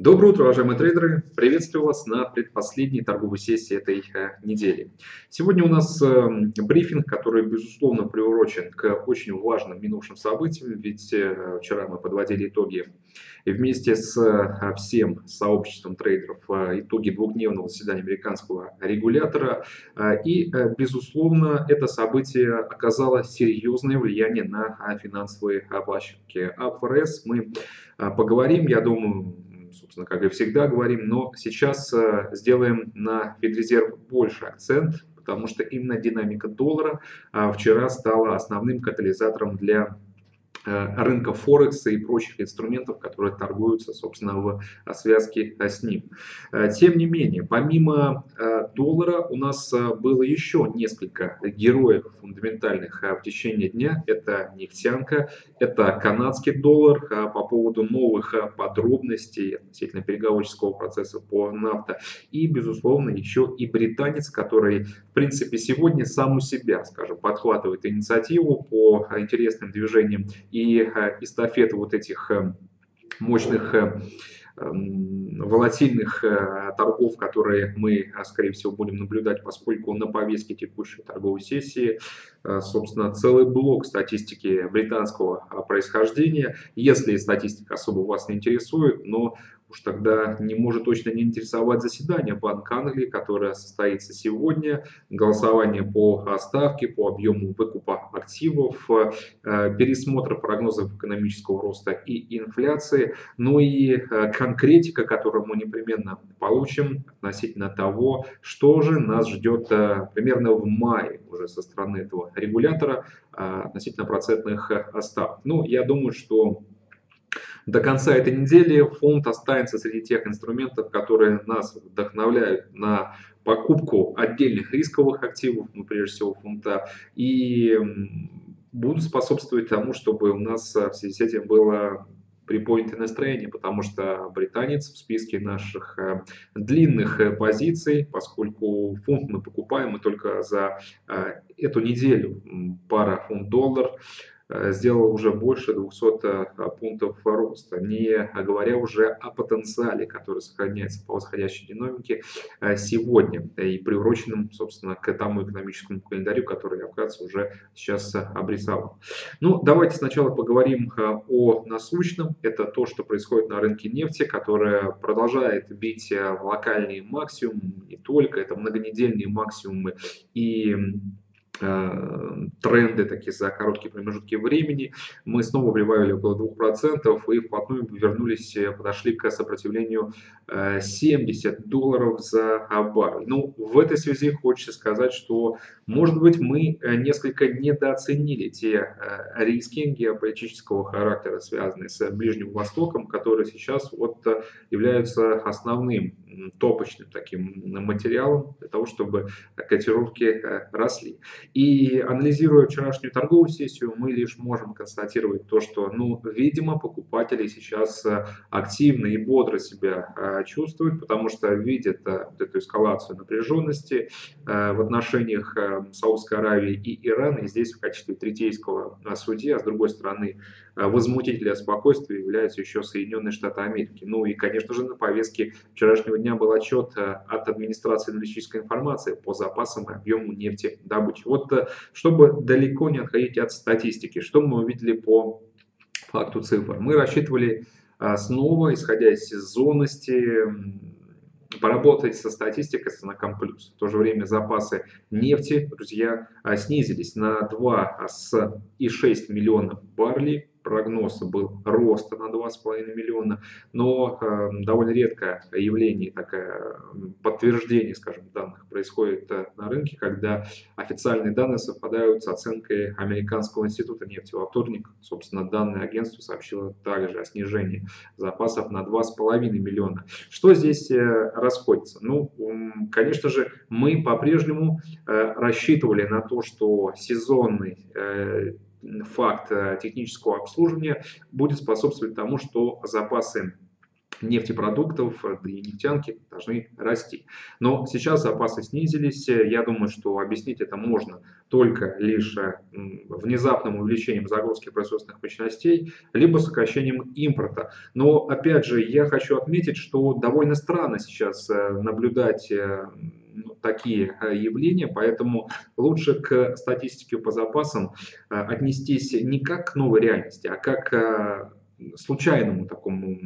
Доброе утро, уважаемые трейдеры! Приветствую вас на предпоследней торговой сессии этой недели. Сегодня у нас брифинг, который, безусловно, приурочен к очень важным минувшим событиям, ведь вчера мы подводили итоги и вместе с всем сообществом трейдеров итоги двухдневного заседания американского регулятора. Безусловно, это событие оказало серьезное влияние на финансовые площадки. О ФРС мы поговорим, я думаю, собственно, как и всегда говорим, но сейчас сделаем на Федрезерв больше акцент, потому что именно динамика доллара вчера стала основным катализатором для рынка Форекса и прочих инструментов, которые торгуются, собственно, в связке с ним. Тем не менее, помимо доллара у нас было еще несколько героев фундаментальных в течение дня. Это нефтянка, это канадский доллар по поводу новых подробностей относительно переговорческого процесса по нафта. И, безусловно, еще и британец, который, в принципе, сегодня сам у себя, скажем, подхватывает инициативу по интересным движениям и эстафету вот этих мощных волатильных торгов, которые мы, скорее всего, будем наблюдать, поскольку на повестке текущей торговой сессии, собственно, целый блок статистики британского происхождения. Если статистика особо вас не интересует, но уж тогда не может точно не интересовать заседание Банка Англии, которое состоится сегодня, голосование по ставке, по объему выкупа активов, пересмотр прогнозов экономического роста и инфляции, ну и конкретика, которую мы непременно получим относительно того, что же нас ждет примерно в мае уже со стороны этого регулятора относительно процентных ставок. Ну, я думаю, что до конца этой недели фунт останется среди тех инструментов, которые нас вдохновляют на покупку отдельных рисковых активов, ну, прежде всего фунта, и будут способствовать тому, чтобы у нас в связи с этим было приподнятое настроение, потому что британец в списке наших длинных позиций, поскольку фунт мы покупаем и только за эту неделю пара фунт-доллар сделал уже больше 200 пунктов роста, не говоря уже о потенциале, который сохраняется по восходящей динамике сегодня и приуроченным, собственно, к тому экономическому календарю, который я вкратце уже сейчас обрисовал. Ну, давайте сначала поговорим о насущном. Это то, что происходит на рынке нефти, которая продолжает бить в локальные максимумы, не только, это многонедельные максимумы и тренды такие за короткие промежутки времени. Мы снова прибавили около 2% и вплотную вернулись, подошли к сопротивлению $70 за баррель. Ну, в этой связи хочется сказать, что, может быть, мы несколько недооценили те риски геополитического характера, связанные с Ближним Востоком, которые сейчас вот являются основным топочным таким материалом для того, чтобы котировки росли. И анализируя вчерашнюю торговую сессию, мы лишь можем констатировать то, что, ну, видимо, покупатели сейчас активно и бодро себя чувствуют, потому что видят вот эту эскалацию напряженности в отношениях Саудовской Аравии и Ирана, и здесь в качестве третейского судьи, а с другой стороны возмутителя спокойствия являются еще Соединенные Штаты Америки. Ну и, конечно же, на повестке вчерашнего дня был отчет от администрации аналитической информации по запасам и объему нефтедобычи. Вот чтобы далеко не отходить от статистики, что мы увидели по факту цифр. Мы рассчитывали снова, исходя из сезонности, поработать со статистикой с знаком плюс. В то же время запасы нефти, друзья, снизились на 2,6 миллиона баррелей. Прогноз был роста на 2,5 миллиона, но довольно редкое явление, такое подтверждение, скажем, данных происходит на рынке, когда официальные данные совпадают с оценкой Американского института нефти. Во вторник, собственно, данное агентство сообщило также о снижении запасов на 2,5 миллиона. Что здесь расходится? Ну, конечно же, мы по-прежнему рассчитывали на то, что сезонный факт технического обслуживания будет способствовать тому, что запасы нефтепродуктов, да и нефтянки должны расти. Но сейчас запасы снизились. Я думаю, что объяснить это можно только лишь внезапным увеличением загрузки производственных мощностей, либо сокращением импорта. Но опять же, я хочу отметить, что довольно странно сейчас наблюдать такие явления, поэтому лучше к статистике по запасам отнестись не как к новой реальности, а как к случайному такому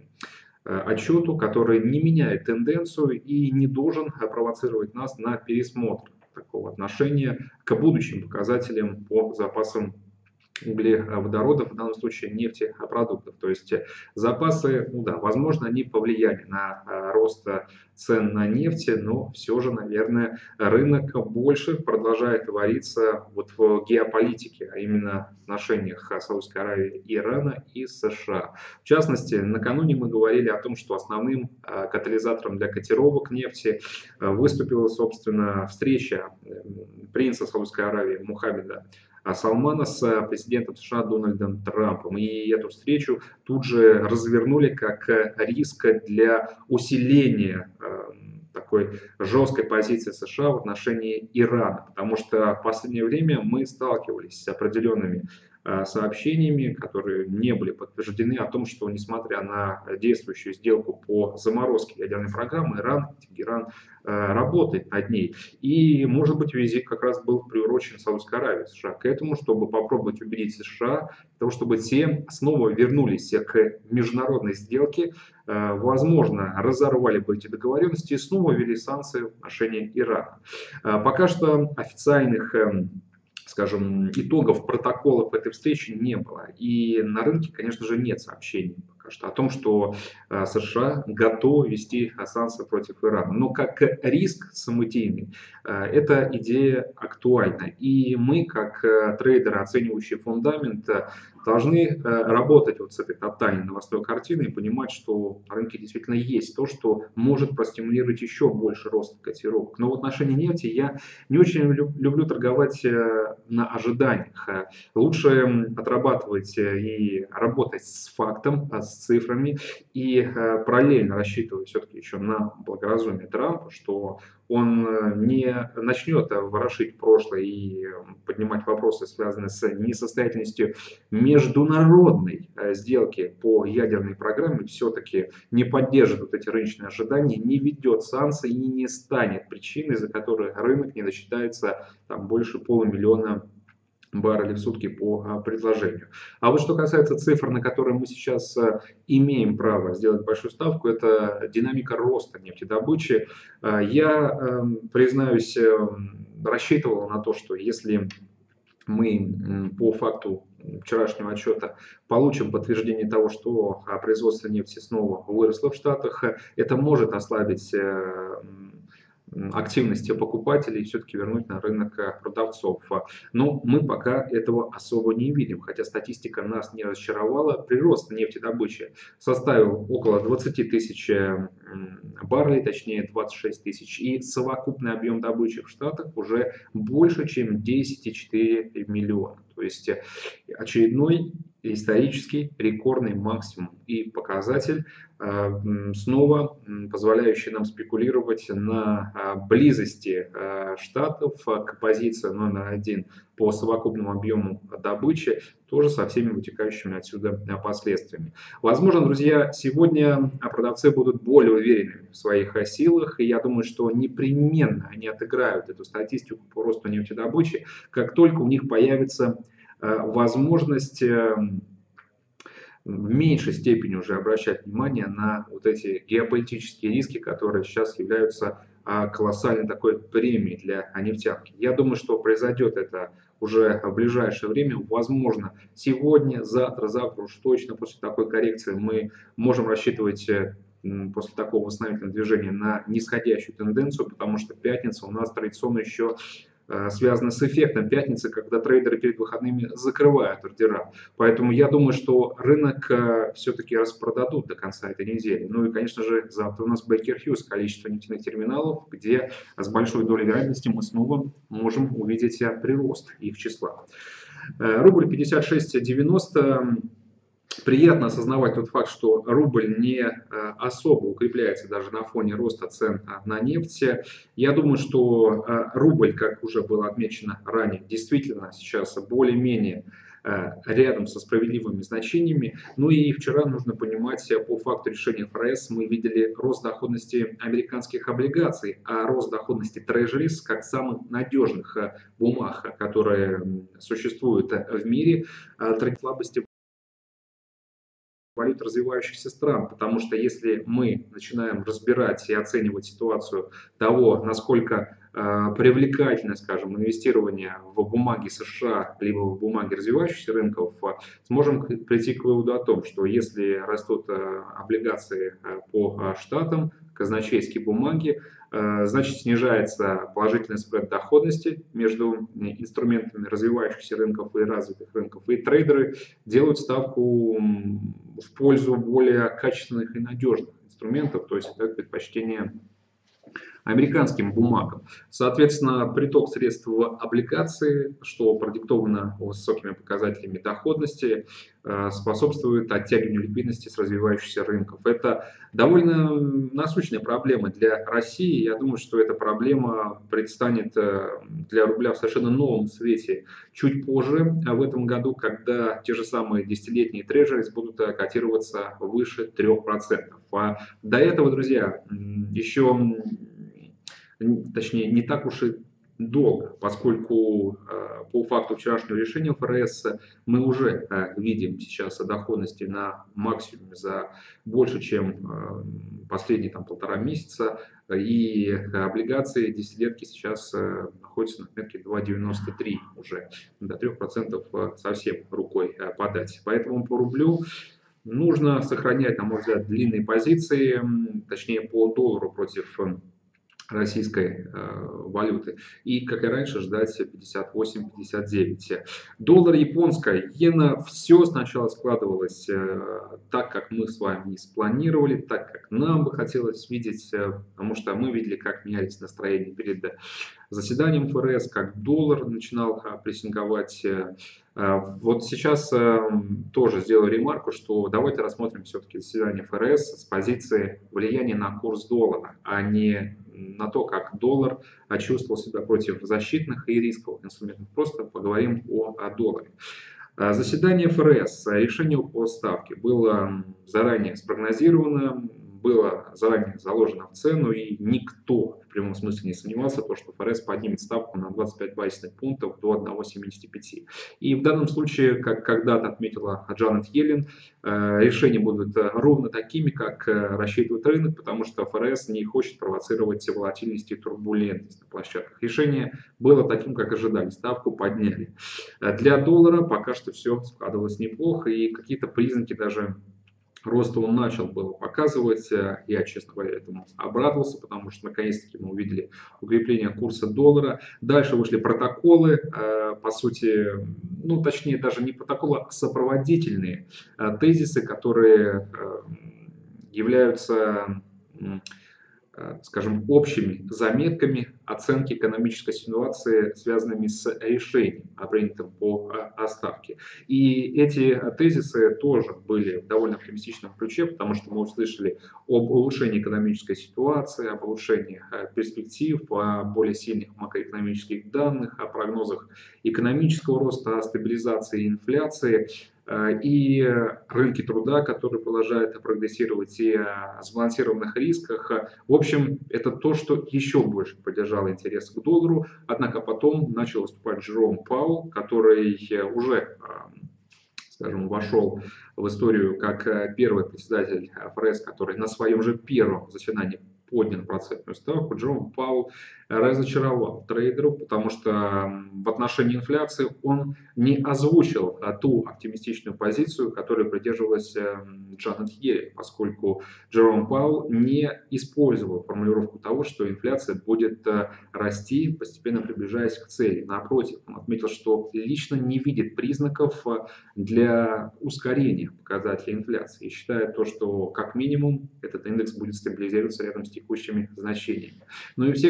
отчету, который не меняет тенденцию и не должен провоцировать нас на пересмотр такого отношения к будущим показателям по запасам углеводородов, в данном случае нефтепродуктов. То есть запасы, ну да, возможно, они повлияли на рост цен на нефть, но все же, наверное, рынок больше продолжает вариться вот в геополитике, а именно в отношениях Саудовской Аравии, Ирана и США. В частности, накануне мы говорили о том, что основным катализатором для котировок нефти выступила, собственно, встреча принца Саудовской Аравии Мухаммеда Салмана с президентом США Дональдом Трампом. И эту встречу тут же развернули как риск для усиления такой жесткой позиции США в отношении Ирана. Потому что в последнее время мы сталкивались с определенными сообщениями, которые не были подтверждены, о том, что несмотря на действующую сделку по заморозке ядерной программы, Тегеран работает над ней. И, может быть, визит как раз был приурочен Саудовской Аравии, США к этому, чтобы попробовать убедить США, для того, чтобы те снова вернулись к международной сделке, возможно, разорвали бы эти договоренности и снова ввели санкции в отношении Ирана. Пока что официальных, скажем, итогов протоколов этой встречи не было. И на рынке, конечно же, нет сообщений пока что о том, что США готовы ввести санкции против Ирана. Но как риск самодеятельный, эта идея актуальна. И мы, как трейдеры, оценивающие фундамент, должны работать вот с этой тотальной новостной картиной и понимать, что на рынке действительно есть то, что может простимулировать еще больше роста котировок. Но в отношении нефти я не очень люблю торговать на ожиданиях. Лучше отрабатывать и работать с фактом, с цифрами и параллельно рассчитывать все-таки еще на благоразумие Трампа, что он не начнет ворошить прошлое и поднимать вопросы, связанные с несостоятельностью международной сделки по ядерной программе, все-таки не поддержит вот эти рыночные ожидания, не ведет санкции и не станет причиной, за которой рынок не досчитается там больше 500 000 баррелей в сутки по предложению. А вот что касается цифр, на которые мы сейчас имеем право сделать большую ставку, это динамика роста нефтедобычи. Я, признаюсь, рассчитывал на то, что если мы по факту вчерашнего отчета получим подтверждение того, что производство нефти снова выросло в Штатах, это может ослабить активности покупателей и все-таки вернуть на рынок продавцов. Но мы пока этого особо не видим, хотя статистика нас не разочаровала. Прирост нефтедобычи составил около 20 000 баррелей, точнее 26 000, и совокупный объем добычи в Штатах уже больше, чем 10,4 миллиона. То есть очередной исторический рекордный максимум и показатель, снова позволяющий нам спекулировать на близости Штатов к позиции номер 1 по совокупному объему добычи, тоже со всеми вытекающими отсюда последствиями. Возможно, друзья, сегодня продавцы будут более уверены в своих силах, и я думаю, что непременно они отыграют эту статистику по росту нефтедобычи, как только у них появится возможность в меньшей степени уже обращать внимание на вот эти геополитические риски, которые сейчас являются колоссальной такой премией для нефтянки. Я думаю, что произойдет это уже в ближайшее время, возможно, сегодня, завтра уж точно после такой коррекции мы можем рассчитывать после такого восстановительного движения на нисходящую тенденцию, потому что пятница у нас традиционно еще связано с эффектом пятницы, когда трейдеры перед выходными закрывают ордера. Поэтому я думаю, что рынок все-таки распродадут до конца этой недели. Ну и, конечно же, завтра у нас Baker Hughes, количество нефтяных терминалов, где с большой долей вероятности мы снова можем увидеть прирост их числа. Рубль 56.90. Приятно осознавать тот факт, что рубль не особо укрепляется даже на фоне роста цен на нефть. Я думаю, что рубль, как уже было отмечено ранее, действительно сейчас более-менее рядом со справедливыми значениями. Ну и вчера нужно понимать, по факту решения ФРС мы видели рост доходности американских облигаций, а рост доходности трежерис как самых надежных бумаг, которые существуют в мире, слабости валют развивающихся стран, потому что если мы начинаем разбирать и оценивать ситуацию того, насколько привлекательно, скажем, инвестирование в бумаги США, либо в бумаги развивающихся рынков, сможем прийти к выводу о том, что если растут облигации по штатам, казначейские бумаги, значит снижается положительный спред доходности между инструментами развивающихся рынков и развитых рынков, и трейдеры делают ставку в пользу более качественных и надежных инструментов, то есть это предпочтение американским бумагам. Соответственно, приток средств в облигации, что продиктовано высокими показателями доходности, способствует оттягиванию ликвидности с развивающихся рынков. Это довольно насущная проблема для России. Я думаю, что эта проблема предстанет для рубля в совершенно новом свете чуть позже в этом году, когда те же самые десятилетние трежерис будут котироваться выше 3%. А до этого, друзья, еще точнее, не так уж и долго, поскольку по факту вчерашнего решения ФРС мы уже видим сейчас доходности на максимуме за больше, чем последние полтора месяца, и облигации десятилетки сейчас находятся на отметке 2,93 уже, до 3% совсем рукой подать. Поэтому по рублю нужно сохранять, на мой взгляд, длинные позиции, точнее по доллару против российской валюты. И, как и раньше, ждать 58-59. Доллар, японская иена. Все сначала складывалось так, как мы с вами и спланировали, так, как нам бы хотелось видеть, потому что мы видели, как менялись настроения перед заседанием ФРС, как доллар начинал прессинговать. Вот сейчас тоже сделаю ремарку, что давайте рассмотрим все-таки заседание ФРС с позиции влияния на курс доллара, а не на то, как доллар чувствовал себя против защитных и рисковых инструментов. Просто поговорим о долларе. Заседание ФРС, решение по ставке было заранее спрогнозировано, было заранее заложено в цену, и никто в прямом смысле не сомневался, что ФРС поднимет ставку на 25 базисных пунктов до 1,75. И в данном случае, как когда-то отметила Джанет Йеллен, решения будут ровно такими, как рассчитывает рынок, потому что ФРС не хочет провоцировать волатильность и турбулентность на площадках. Решение было таким, как ожидали, ставку подняли. Для доллара пока что все складывалось неплохо, и какие-то признаки даже роста он начал было показывать. Я, честно говоря, этому обрадовался, потому что наконец-таки мы увидели укрепление курса доллара. Дальше вышли протоколы, по сути, ну точнее даже не протоколы, а сопроводительные тезисы, которые являются, скажем, общими заметками оценки экономической ситуации, связанными с решением, принятым по ставке. И эти тезисы тоже были в довольно оптимистичном ключе, потому что мы услышали об улучшении экономической ситуации, об улучшении перспектив, о более сильных макроэкономических данных, о прогнозах экономического роста, о стабилизации инфляции. И рынки труда, которые продолжают прогрессировать, и о сбалансированных рисках. В общем, это то, что еще больше поддержало интерес к доллару. Однако потом начал выступать Джером Пауэлл, который уже, скажем, вошел в историю как первый председатель ФРС, который на своем же первом заседании поднял процентную ставку. Джером Пауэлл разочаровал трейдеров, потому что в отношении инфляции он не озвучил ту оптимистичную позицию, которой придерживалась Джанет Йеллен, поскольку Джером Пауэлл не использовал формулировку того, что инфляция будет расти, постепенно приближаясь к цели. Напротив, он отметил, что лично не видит признаков для ускорения показателей инфляции и считает то, что как минимум этот индекс будет стабилизироваться рядом с текущими значениями. Ну и всех же, конечно,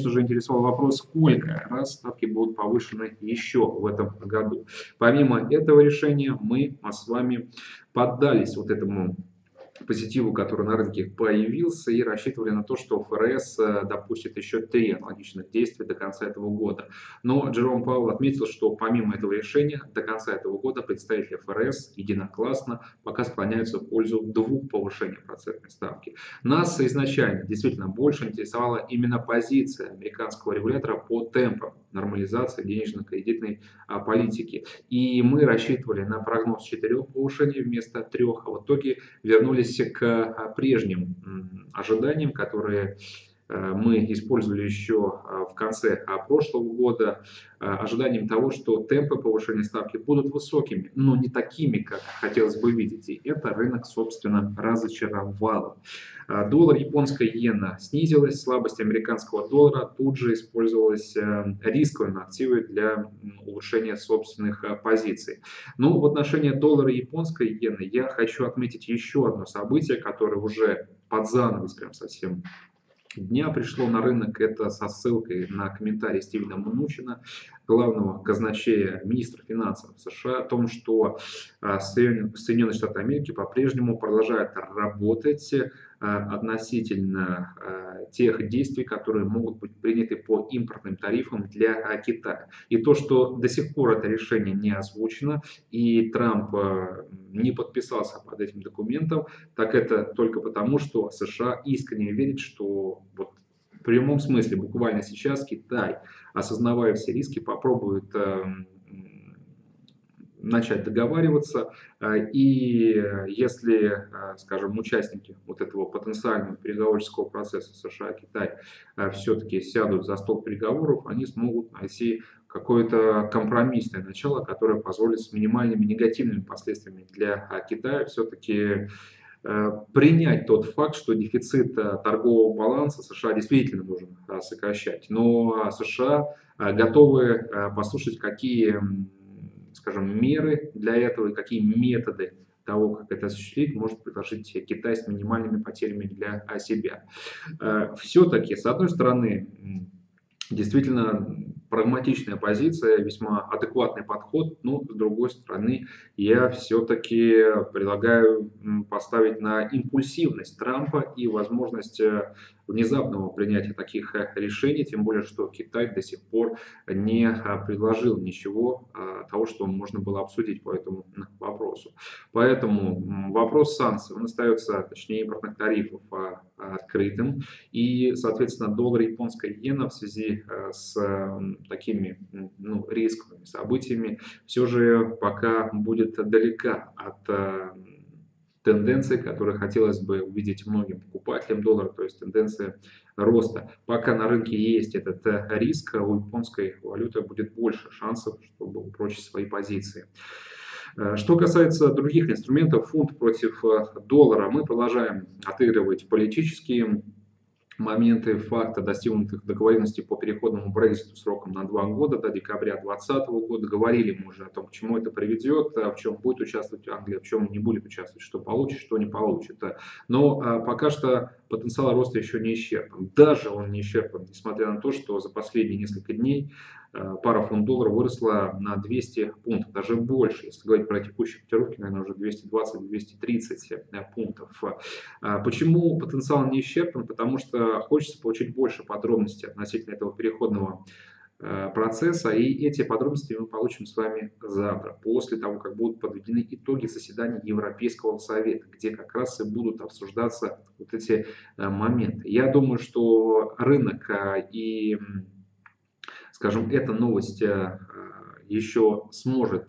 конечно же, интересовал вопрос, сколько раз ставки будут повышены еще в этом году. Помимо этого решения мы с вами поддались вот этому позитиву, который на рынке появился, и рассчитывали на то, что ФРС допустит еще 3 аналогичных действия до конца этого года. Но Джером Пауэлл отметил, что помимо этого решения до конца этого года представители ФРС единогласно пока склоняются в пользу 2 повышений процентной ставки. Нас изначально действительно больше интересовала именно позиция американского регулятора по темпам нормализации денежно-кредитной политики. И мы рассчитывали на прогноз 4 повышений вместо 3, а в итоге вернулись к прежним ожиданиям, которые мы использовали еще в конце прошлого года, ожиданием того, что темпы повышения ставки будут высокими, но не такими, как хотелось бы видеть. И это рынок, собственно, разочаровало. Доллар, японская иена снизилась, слабость американского доллара тут же использовалась рисковыми активами для улучшения собственных позиций. Но в отношении доллара и японской иены я хочу отметить еще одно событие, которое уже под занавес прям совсем дня пришло на рынок. Это со ссылкой на комментарий Стивена Мнучина, главного казначея, министра финансов США, о том, что Соединенные Штаты Америки по-прежнему продолжают работать относительно тех действий, которые могут быть приняты по импортным тарифам для Китая. И то, что до сих пор это решение не озвучено, и Трамп не подписался под этим документом, так это только потому, что США искренне верит, что вот в прямом смысле буквально сейчас Китай, осознавая все риски, попробует начать договариваться, и если, скажем, участники вот этого потенциального переговорческого процесса США-Китай все-таки сядут за стол переговоров, они смогут найти какое-то компромиссное начало, которое позволит с минимальными негативными последствиями для Китая все-таки принять тот факт, что дефицит торгового баланса США действительно нужно сокращать. Но США готовы послушать, какие, скажем, меры для этого и какие методы того, как это осуществить, может предложить Китай с минимальными потерями для себя. Все-таки, с одной стороны, действительно прагматичная позиция, весьма адекватный подход, но с другой стороны я все-таки предлагаю поставить на импульсивность Трампа и возможность внезапного принятия таких решений, тем более, что Китай до сих пор не предложил ничего того, что можно было обсудить по этому вопросу. Поэтому вопрос санкций, он остается, точнее импортных тарифов, открытым. И, соответственно, доллар и японская иена в связи с такими рисковыми событиями все же пока будет далека от тенденции, которые хотелось бы увидеть многим покупателям доллара, то есть тенденция роста. Пока на рынке есть этот риск, у японской валюты будет больше шансов, чтобы упрочить свои позиции. Что касается других инструментов, фунт против доллара, мы продолжаем отыгрывать политические моменты факта достигнутых договоренностей по переходному Брекситу сроком на 2 года до декабря 2020 года. Говорили мы уже о том, к чему это приведет, в чем будет участвовать Англия, в чем не будет участвовать, что получит, что не получит. Но пока что потенциал роста еще не исчерпан. Даже он не исчерпан, несмотря на то, что за последние несколько дней пара фунт-доллара выросла на 200 пунктов, даже больше. Если говорить про текущие котировки, наверное, уже 220-230 пунктов. Почему потенциал не исчерпан? Потому что хочется получить больше подробностей относительно этого переходного процесса, и эти подробности мы получим с вами завтра, после того, как будут подведены итоги заседания Европейского совета, где как раз и будут обсуждаться вот эти моменты. Я думаю, что рынок и, скажем, эта новость еще сможет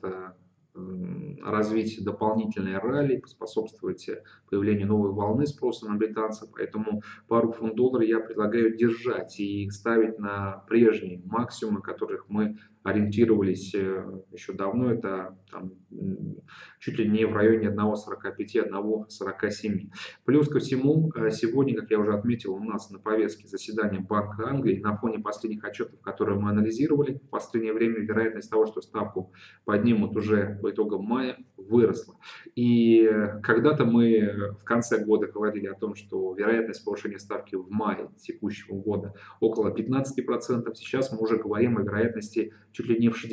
развить дополнительные ралли, поспособствовать появлению новой волны спроса на британцев. Поэтому пару фунт-доллара я предлагаю держать и ставить на прежние максимумы, которых мы ориентировались еще давно, это там, чуть ли не в районе 1,45, 1,47. Плюс ко всему, сегодня, как я уже отметил, у нас на повестке заседания Банка Англии на фоне последних отчетов, которые мы анализировали, в последнее время вероятность того, что ставку поднимут уже по итогам мая, выросла. И когда-то мы в конце года говорили о том, что вероятность повышения ставки в мае текущего года около 15%. Сейчас мы уже говорим о вероятности чуть ли не в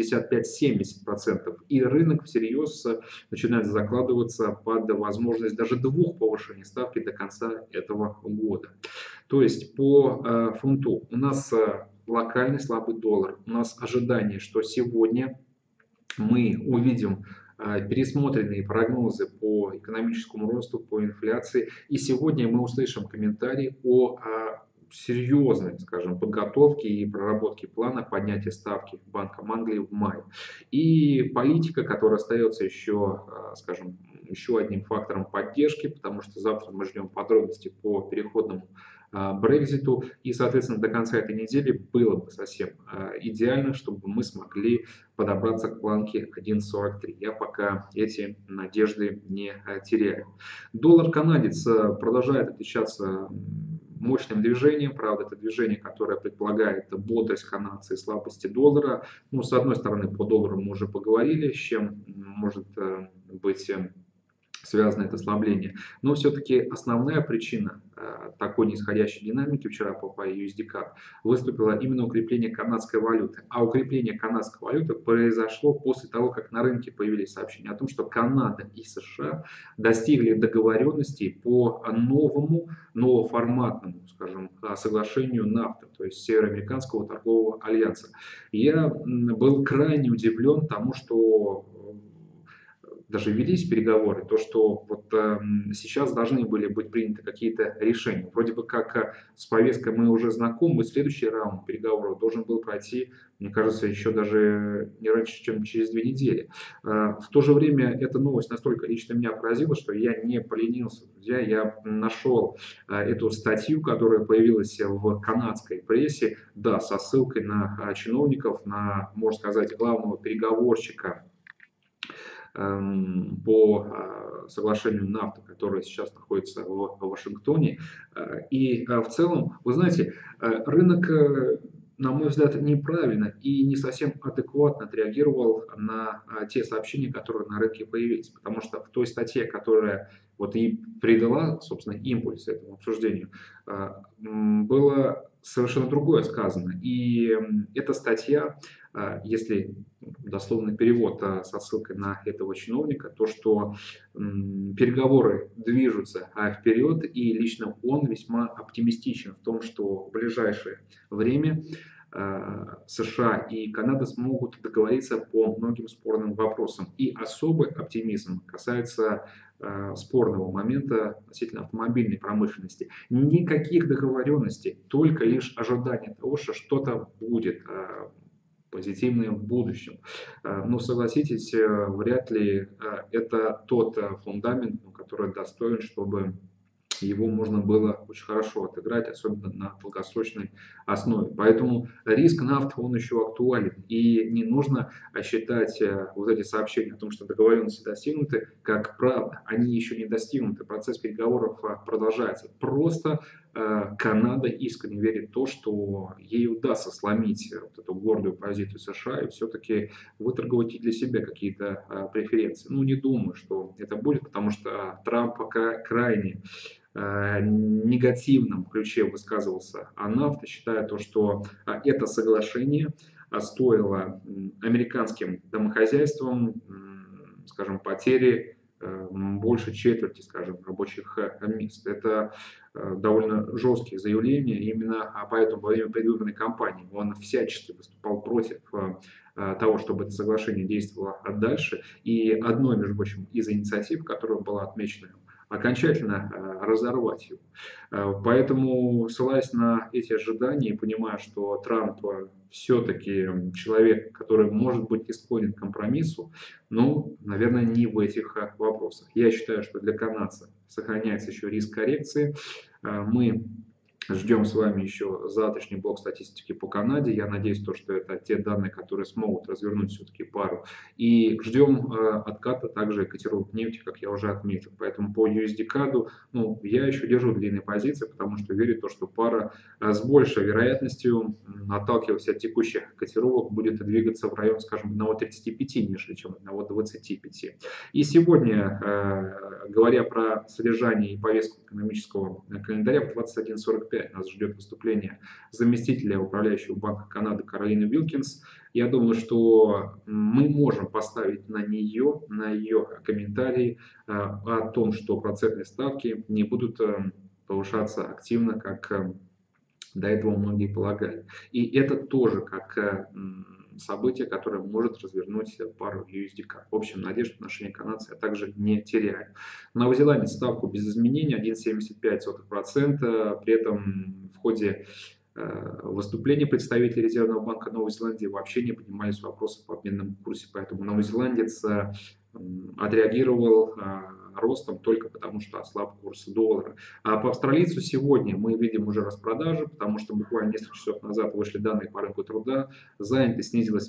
65-70%. И рынок всерьез начинает закладываться под возможность даже двух повышений ставки до конца этого года. То есть по фунту у нас локальный слабый доллар. У нас ожидание, что сегодня мы увидим пересмотренные прогнозы по экономическому росту, по инфляции. И сегодня мы услышим комментарии о серьезной, скажем, подготовке и проработке плана поднятия ставки Банком Англии в мае. И политика, которая остается еще, скажем, еще одним фактором поддержки, потому что завтра мы ждем подробности по переходному Брекситу, и, соответственно, до конца этой недели было бы совсем идеально, чтобы мы смогли подобраться к планке 1,43. Я пока эти надежды не теряю. Доллар-канадец продолжает отличаться мощным движением, правда, это движение, которое предполагает бодрость канадца и слабости доллара. Ну, с одной стороны, по доллару мы уже поговорили, с чем может быть связано это ослабление. Но все-таки основная причина такой нисходящей динамики вчера по USD-CAD выступило именно укрепление канадской валюты. А укрепление канадской валюты произошло после того, как на рынке появились сообщения о том, что Канада и США достигли договоренности по новоформатному, скажем, соглашению NAFTA, то есть Североамериканского торгового альянса. Я был крайне удивлен тому, что даже велись переговоры, то, что вот сейчас должны были быть приняты какие-то решения. Вроде бы как с повесткой мы уже знакомы, следующий раунд переговоров должен был пройти, мне кажется, еще даже не раньше, чем через 2 недели. В то же время эта новость настолько лично меня поразила, что я не поленился. Друзья, я нашел эту статью, которая появилась в канадской прессе, да, со ссылкой на чиновников, на, можно сказать, главного переговорщика по соглашению NAFTA, которое сейчас находится в Вашингтоне. И в целом, вы знаете, рынок, на мой взгляд, неправильно и не совсем адекватно отреагировал на те сообщения, которые на рынке появились. Потому что в той статье, которая вот и придала, собственно, импульс этому обсуждению, было совершенно другое сказано. И эта статья, если дословный перевод со ссылкой на этого чиновника, то, что переговоры движутся вперед, и лично он весьма оптимистичен в том, что в ближайшее время США и Канада смогут договориться по многим спорным вопросам. И особый оптимизм касается спорного момента относительно автомобильной промышленности. Никаких договоренностей, только лишь ожидание того, что что-то будет позитивное в будущем. Но согласитесь, вряд ли это тот фундамент, который достоин, чтобы его можно было очень хорошо отыграть, особенно на долгосрочной основе. Поэтому риск нафты, он еще актуален. И не нужно считать вот эти сообщения о том, что договоренности достигнуты, как правда. Они еще не достигнуты, процесс переговоров продолжается. Просто Канада искренне верит в то, что ей удастся сломить вот эту гордую позицию США и все-таки выторговать и для себя какие-то преференции. Ну, не думаю, что это будет, потому что Трамп пока крайне негативном ключе высказывался о нафте, считая то, что это соглашение стоило американским домохозяйствам, скажем, потери больше четверти, скажем, рабочих мест. Это довольно жесткие заявления. Именно поэтому во время предвыборной кампании он всячески выступал против того, чтобы это соглашение действовало дальше. И одной, между прочим, из инициатив, которая была отмечена, окончательно разорвать его. Поэтому, ссылаясь на эти ожидания и понимая, что Трамп все-таки человек, который может быть склонен к компромиссу, ну, наверное, не в этих вопросах. Я считаю, что для канадца сохраняется еще риск коррекции. Мы Ждем с вами еще завтрашний блок статистики по Канаде. Я надеюсь, что это те данные, которые смогут развернуть все-таки пару. И ждем отката также котировок нефти, как я уже отметил. Поэтому по USD-каду я еще держу длинные позиции, потому что верю в то, что пара с большей вероятностью, отталкиваясь от текущих котировок, будет двигаться в район, скажем, 1,35, нежели чем 1,25. И сегодня, говоря про содержание и повестку экономического календаря, в 21:45 нас ждет выступление заместителя управляющего Банка Канады Каролины Вилкинс. Я думаю, что мы можем поставить на ее комментарии о том, что процентные ставки не будут повышаться активно, как до этого многие полагали. И это тоже как событие, которое может развернуть пару USD-CAD. В общем, надежд в отношении канадца я также не теряю. Новозеландец ставку без изменений 1,75%. При этом в ходе выступления представителей Резервного банка Новой Зеландии вообще не поднимались вопросы по обменному курсе. Поэтому новозеландец отреагировал ростом только потому, что ослаб курс доллара. А по австралийцу сегодня мы видим уже распродажи, потому что буквально несколько часов назад вышли данные по рынку труда. Занятость снизилась с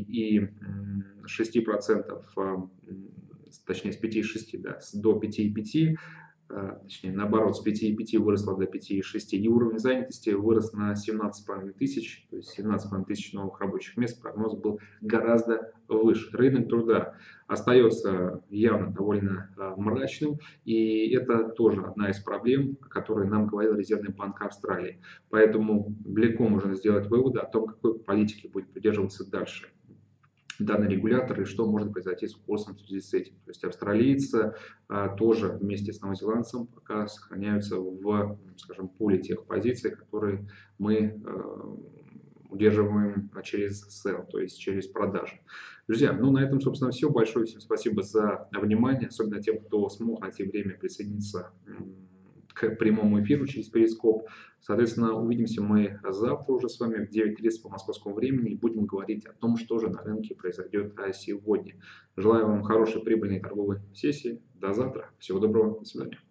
5,6%, точнее с 5,6 до 5,5%. Точнее, наоборот, с 5,5 выросла до 5,6, и уровень занятости вырос на 17,5 тысяч, то есть 17,5 тысяч новых рабочих мест, прогноз был гораздо выше. Рынок труда остается явно довольно мрачным, и это тоже одна из проблем, о которой нам говорил Резервный банк Австралии. Поэтому далеко можно сделать выводы о том, какой политики будет придерживаться дальше данный регулятор и что может произойти с курсом в связи с этим. То есть австралийцы тоже вместе с новозеландцем пока сохраняются в, скажем, пуле тех позиций, которые мы удерживаем через sell, то есть через продажи. Друзья, на этом, собственно, все. Большое всем спасибо за внимание, особенно тем, кто смог найти время присоединиться к прямому эфиру через Перископ. Соответственно, увидимся мы завтра уже с вами в 9:30 по московскому времени и будем говорить о том, что же на рынке произойдет сегодня. Желаю вам хорошей прибыльной торговой сессии. До завтра. Всего доброго. До свидания.